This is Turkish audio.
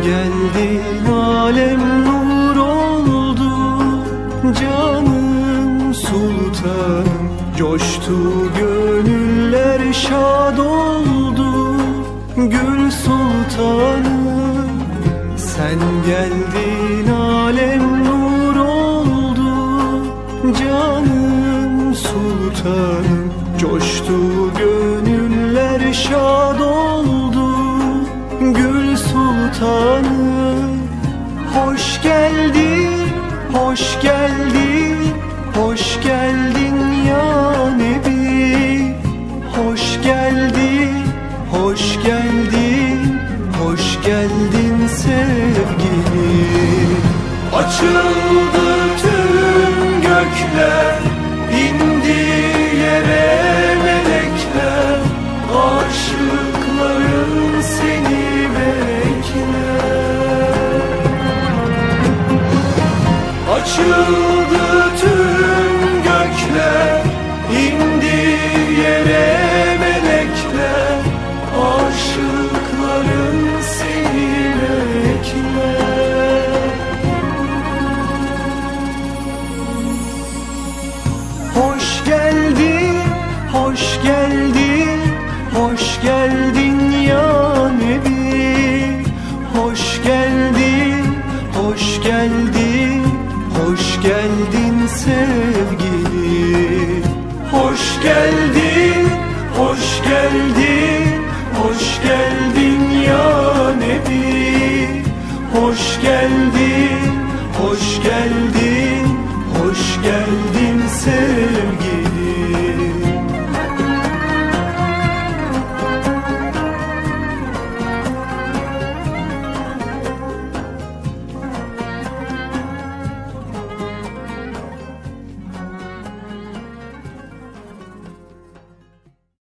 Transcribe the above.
geldin, alem nur oldu. Canım sultanım, coştu gönüller, şad oldu. Gül sultanım, sen geldin, alem nur oldu. Canım sultanım, coştu gönüller, şad oldu. Gül sultanım, hoş geldin, hoş geldin, hoş geldin ya Nebi. Hoş geldin, hoş geldin, hoş geldin sevgilim. Açıldı tüm gökler, indi yere melekler. Aşıkların seni bekler. Açıldı tüm gökler, indi yere melekler. Aşıkların seni bekler. Hoş geldin, hoş geldin, hoş geldin ya Nebi. Hoş geldin, hoş geldin, hoş geldin sevgilim. Hoş geldin.